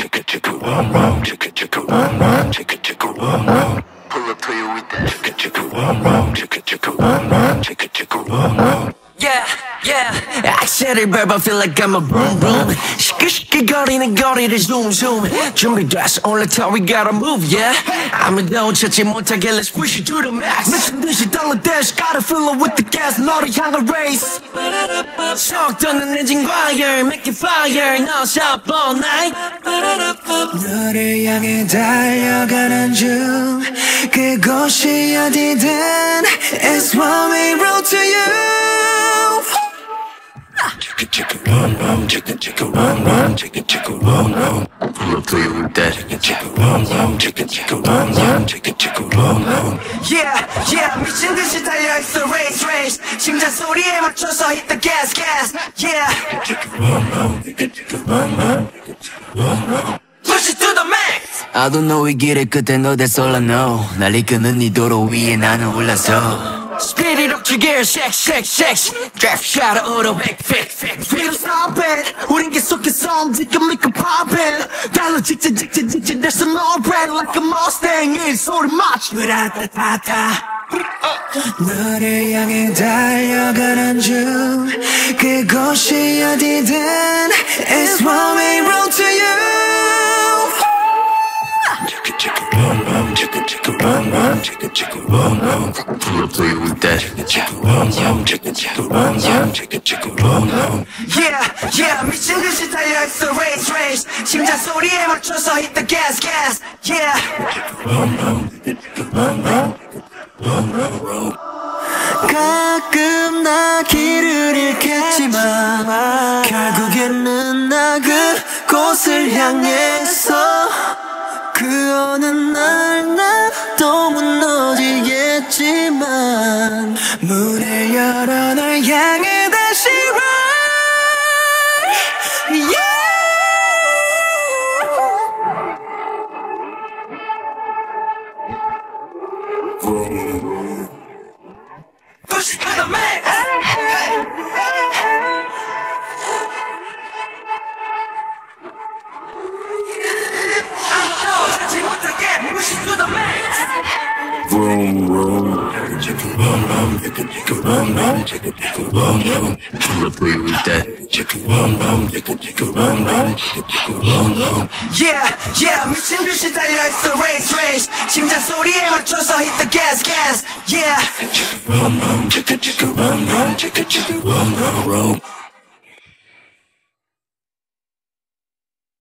Pull up to you with that. Yeah, 악셀을 밟아 feel like I'm a vroom vroom. 시끌시끌거리는 거리를 zoom zoom. 준비됐어 올라타 we gotta move yeah. 아무도 찾지 못하게 let's push it to the max. 미친 듯이 달려대sh gotta fill it with the gas. 너를 향한 race. 속도는 엔진과 열 make it fire. No stop all night. 너를 향해 달려가는 중 그곳이 어디든 It's one way road to you. Pull up to you with that. Yeah, 미친 듯이 달려 it's a race race. 심장 소리에 맞춰서 hit the gas yeah. Push it to the max. I don't know 이 길의 끝에 너 that's all I know. 날 이끄는 이 도로 위에 나는 올라서 Speed it up to gear, shake Draft shot auto, back Feel stop it 우린 계속해서 움직여 make it poppin' 달러 직진 there's no bread like a Mustang 이 소리 맞춰 으라따따따 너를 향해 달려가는 중 그곳이 어디든 It's one way road to you. Pull up to you with that. Yeah, 미친 듯이 달려 it's a race. 심장 소리에 맞춰서 hit the gas yeah. 가끔 나 길을 잃겠지만 결국에는 나 그곳을 향해서 그 어느 날 또 무너지겠지만 문을 열어 널 향해 다시 ride yeah. Push it to the max. Vroom vroom. Pull up with that. Yeah, 미친 듯이 달려 it's a race. 심장 소리에 맞춰서 hit the gas yeah.